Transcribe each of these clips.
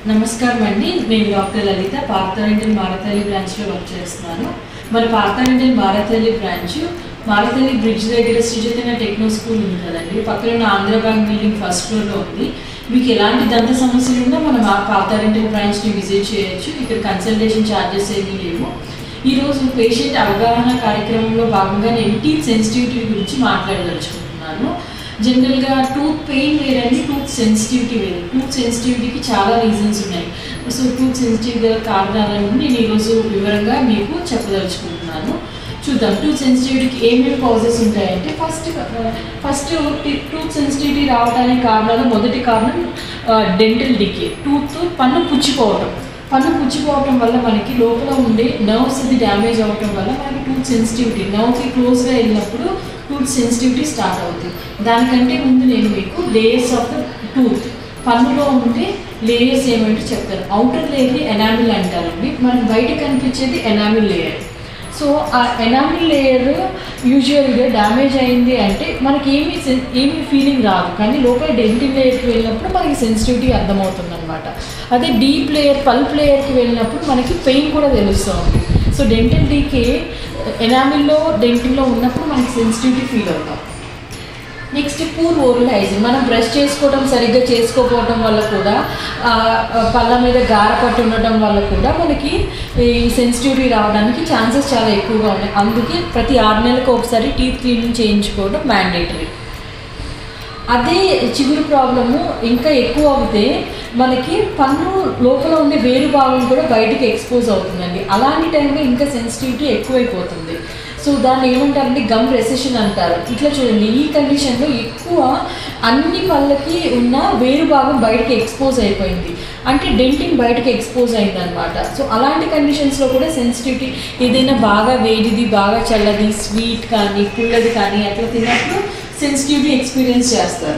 నమస్కారం అండి. నేను డాక్టర్ లలిత పార్థ డెంటల్ మారతల్లి బ్రాంచ్లో వర్క్ చేస్తున్నాను. మన Partha dental Marathahalli branch Marathahalli bridge దగ్గర శ్రీ చైతన్య టెక్నో స్కూల్ ఉంది కదండి, పక్కన ఆంధ్ర బ్యాంక్ బిల్డింగ్ ఫస్ట్ ఫ్లోర్లో ఉంది. మీకు ఎలాంటి దంత సమస్యలు ఉన్నా మన పార్థ డెంటల్ బ్రాంచ్ని విజిట్ చేయొచ్చు. ఇక్కడ కన్సల్టేషన్ ఛార్జెస్ ఏమీ లేవు. ఈరోజు పేషెంట్ అవగాహన కార్యక్రమంలో భాగంగా నేను టీత్ సెన్సిటివిటీ గురించి మాట్లాడదలుచుకుంటున్నాను. జనరల్గా టూత్ పెయిన్ వేరండి, టూత్ సెన్సిటివిటీ వేరు. టూత్ సెన్సిటివిటీకి చాలా రీజన్స్ ఉన్నాయి. సో టూత్ సెన్సిటివ్ కారణాలను నేను ఈరోజు వివరంగా మీకు చెప్పదలుచుకుంటున్నాను. చూద్దాం టూత్ సెన్సిటివిటీకి ఏమేమి కాజెస్ ఉంటాయంటే, ఫస్ట్ టూత్ సెన్సిటివిటీ రావడానికి కారణాలు మొదటి కారణం డెంటల్ డికే, పన్ను పుచ్చిపోవటం వల్ల మనకి లోపల ఉండే నర్వ్స్ అది డ్యామేజ్ అవ్వటం వల్ల మనకి టూత్ సెన్సిటివిటీ, నర్వ్కి క్లోజ్గా వెళ్ళినప్పుడు టూత్ సెన్సిటివిటీ స్టార్ట్ అవుతుంది. దానికంటే ముందు నేను మీకు లేయర్స్ ఆఫ్ ద టూత్, పన్నులో ఉండే లేయర్స్ ఏమంటే చెప్తాను. అవుటర్ లేయర్ని ఎనామిల్ అంటారండి. మనకు బయట కనిపించేది ఎనామిల్ లేయర్. సో ఆ ఎనామిల్ లేయర్ యూజువల్గా డ్యామేజ్ అయింది అంటే మనకి ఏమీ ఫీలింగ్ రాదు, కానీ లోపల డెంటిల్ లేయర్కి వెళ్ళినప్పుడు మనకి సెన్సిటివిటీ అర్థమవుతుంది అనమాట. అదే డీప్ లేయర్, పల్ప్ లేయర్కి వెళ్ళినప్పుడు మనకి పెయిన్ కూడా తెలుస్తుంది. సో డెంటల్ డీకే ఎనామిల్లో డెంటిల్లో ఉన్నప్పుడు మనకి సెన్సిటివిటీ ఫీల్ అవుతాం. నెక్స్ట్ పూర్ ఓరల్ హైజీన్, మనం బ్రష్ చేసుకోవడం సరిగ్గా చేసుకోకపోవడం వల్ల కూడా, పళ్ళ మీద గార పట్టి ఉండటం వల్ల కూడా మనకి ఈ సెన్సిటివిటీ రావడానికి ఛాన్సెస్ చాలా ఎక్కువగా ఉన్నాయి. అందుకే ప్రతి 6 నెలలకు ఒకసారి టీత్ క్లీనింగ్ చేయించుకోవడం మ్యాండేటరీ. అదే చిగురు ప్రాబ్లము ఇంకా ఎక్కువ అవుతే మనకి పన్ను లోపల ఉండే వేరు భాగం కూడా బయటికి ఎక్స్పోజ్ అవుతుందండి. అలాంటి టైంలో ఇంకా సెన్సిటివిటీ ఎక్కువైపోతుంది. సో దాన్ని ఏమంటారంటే గమ్ రెసెషన్ అంటారు. ఇట్లా చూడండి, ఈ కండిషన్లో ఎక్కువ అన్ని పళ్ళకి ఉన్న వేరు భాగం బయటకి ఎక్స్పోజ్ అయిపోయింది, అంటే డెంటింగ్ బయటకి ఎక్స్పోజ్ అయిందనమాట. సో అలాంటి కండిషన్స్లో కూడా సెన్సిటివిటీ, ఏదైనా బాగా వేడిది, బాగా చల్లది, స్వీట్ కానీ పుల్లది కానీ అట్లా తిన్నప్పుడు సెన్సిటివిటీ ఎక్స్పీరియన్స్ చేస్తారు.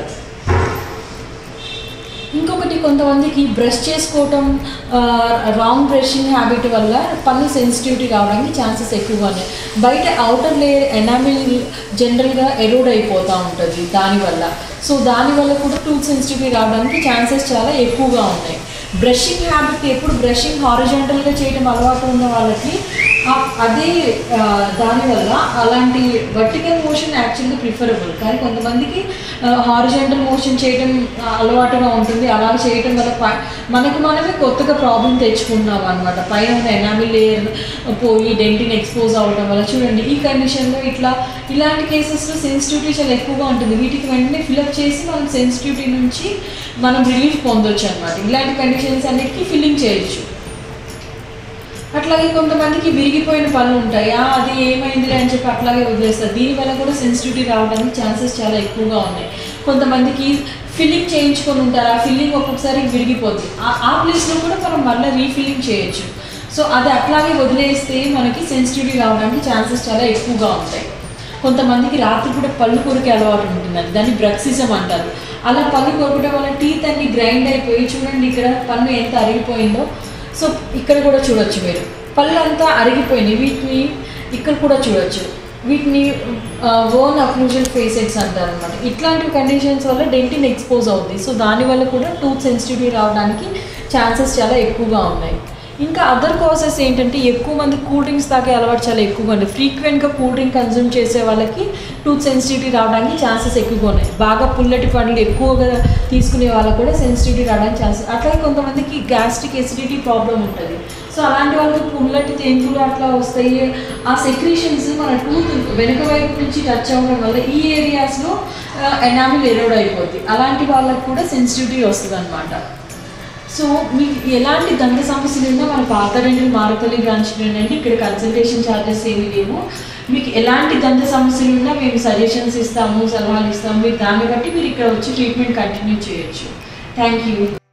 ఇంకొకటి, కొంతమందికి బ్రష్ చేసుకోవటం, రాంగ్ బ్రషింగ్ హ్యాబిట్ వల్ల పన్ను సెన్సిటివిటీ రావడానికి ఛాన్సెస్ ఎక్కువగా ఉన్నాయి. బయట అవుటర్ లేయర్ ఎనామిల్ జనరల్గా ఎరోడ్ అయిపోతూ ఉంటుంది దానివల్ల. సో దానివల్ల కూడా టూత్ సెన్సిటివిటీ రావడానికి ఛాన్సెస్ చాలా ఎక్కువగా ఉన్నాయి. బ్రషింగ్ హ్యాబిట్, ఎప్పుడు బ్రషింగ్ హారిజాంటల్గా చేయడం అలవాటు ఉన్న వాళ్ళకి అదే దానివల్ల అలాంటి వర్టికల్ మోషన్ యాక్చువల్గా ప్రిఫరబుల్, కానీ కొంతమందికి హారిజాంటల్ మోషన్ చేయడం అలవాటుగా ఉంటుంది. అలా చేయడం వల్ల మనమే కొత్తగా ప్రాబ్లం తెచ్చుకుంటున్నాం అనమాట. పైన ఉన్న ఎనామిల్ లేయర్ పోయి డెంటిన్ ఎక్స్పోజ్ అవ్వడం వల్ల. చూడండి, ఈ కండిషన్లో ఇలాంటి కేసెస్లో సెన్సిటివిటీ చాలా ఎక్కువగా ఉంటుంది. వీటికి వెంటనే ఫిల్అప్ చేసి మనం సెన్సిటివిటీ నుంచి మనం రిలీఫ్ పొందొచ్చు అనమాట. ఇలాంటి కండిషన్స్ అన్నిటికీ ఫిల్లింగ్ చేయొచ్చు. అట్లాగే కొంతమందికి విరిగిపోయిన పళ్ళు ఉంటాయి, అది ఏమైందిలే అని చెప్పి అట్లాగే వదిలేస్తారు. దీనివల్ల కూడా సెన్సిటివిటీ రావడానికి ఛాన్సెస్ చాలా ఎక్కువగా ఉన్నాయి. కొంతమందికి ఫిల్లింగ్ చేయించుకొని ఉంటారు, ఆ ఫిల్లింగ్ ఒక్కొక్కసారి విరిగిపోతుంది. ఆ ప్లేస్లో కూడా మనం మళ్ళీ రీఫిల్లింగ్ చేయొచ్చు. సో అది అట్లాగే వదిలేస్తే మనకి సెన్సిటివిటీ రావడానికి ఛాన్సెస్ చాలా ఎక్కువగా ఉంటాయి. కొంతమందికి రాత్రి కూడా పళ్ళు కొరికే అలవాటు ఉంటుందండి, దాన్ని బ్రక్సిజం అంటారు. అలా పళ్ళు కొరకడం వల్ల టీత్ అన్ని గ్రైండ్ అయిపోయి, చూడండి ఇక్కడ పన్ను ఎంత అరిగిపోయిందో. సో ఇక్కడ కూడా చూడొచ్చు మీరు, పళ్ళు అంతా అరిగిపోయినాయి. వీటిని ఇక్కడ కూడా చూడొచ్చు, వీటిని ఓన్ అక్లూజన్ ఫేసెట్స్ అంటారు అనమాట. ఇట్లాంటి కండిషన్స్ వల్ల డెంటిన్ ఎక్స్పోజ్ అవుతుంది. సో దానివల్ల కూడా టూత్ సెన్సిటివిటీ రావడానికి ఛాన్సెస్ చాలా ఎక్కువగా ఉన్నాయి. ఇంకా అదర్ కాజెస్ ఏంటంటే, ఎక్కువ మంది కూల్ డ్రింక్స్ తాగే అలవాటు చాలా ఎక్కువగా ఉంది. ఫ్రీక్వెంట్గా కూల్ డ్రింక్ కన్జ్యూమ్ చేసే వాళ్ళకి టూత్ సెన్సిటివిటీ రావడానికి ఛాన్సెస్ ఎక్కువగా ఉన్నాయి. బాగా పుల్లటి పండ్లు ఎక్కువగా తీసుకునే వాళ్ళకి కూడా సెన్సిటివిటీ రావడానికి ఛాన్సెస్. అట్లాగే కొంతమందికి గ్యాస్ట్రిక్ ఎసిడిటీ ప్రాబ్లం ఉంటుంది. సో అలాంటి వాళ్ళకి పుల్లటి తెంపులు అట్లా వస్తాయి. ఆ సెక్రీషన్స్ మన టూత్ వెనుక వైపు నుంచి టచ్ అవ్వడం వల్ల ఈ ఏరియాస్లో ఎనామిల్ ఎరోడ్ అయిపోద్ది. అలాంటి వాళ్ళకి కూడా సెన్సిటివిటీ వస్తుంది అనమాట. సో మీకు ఎలాంటి దంత సమస్యలు ఉన్నా మన పార్థ డెంటల్ మారతల్లి బ్రాంచ్లో ఉండండి. ఇక్కడ కన్సల్టేషన్ ఛార్జెస్ ఏమీ లేవు. మీకు ఎలాంటి దంత సమస్యలు ఉన్నా మేము సజెషన్స్ ఇస్తాము, సలహాలు ఇస్తాము. మీరు దాన్ని బట్టి మీరు ఇక్కడ వచ్చి ట్రీట్మెంట్ కంటిన్యూ చేయొచ్చు. Thank you.